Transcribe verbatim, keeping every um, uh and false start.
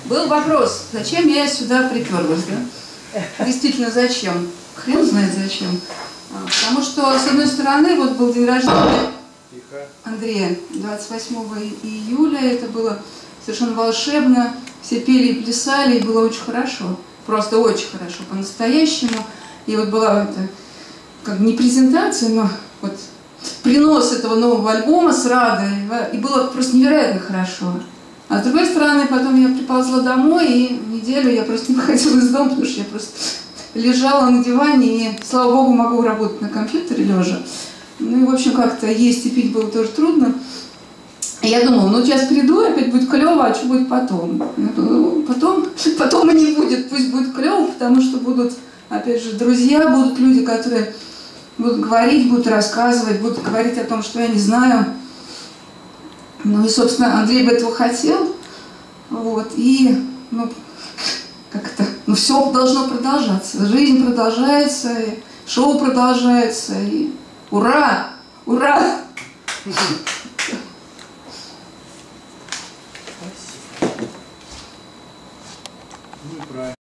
Был вопрос, зачем я сюда приперлась, да? Действительно, зачем? Хрен знает зачем. Потому что, с одной стороны, вот был день рождения Андрея, двадцать восьмого июля, это было совершенно волшебно, все пели и плясали, и было очень хорошо, просто очень хорошо, по-настоящему. И вот была это, как не презентация, но вот принос этого нового альбома с Радой, и было просто невероятно хорошо. А с другой стороны, потом я приползла домой, и неделю я просто не выходила из дома, потому что я просто лежала на диване, и, слава богу, могу работать на компьютере лежа. Ну и, в общем, как-то есть и пить было тоже трудно. И я думала, ну сейчас приду, опять будет клево, а что будет потом? Ну, потом, потом и не будет, пусть будет клево, потому что будут, опять же, друзья, будут люди, которые будут говорить, будут рассказывать, будут говорить о том, что я не знаю. Ну и, собственно, Андрей бы этого хотел. Вот, и, ну, как-то, ну все должно продолжаться. Жизнь продолжается, и шоу продолжается, и ура! Ура! Ну, правильно.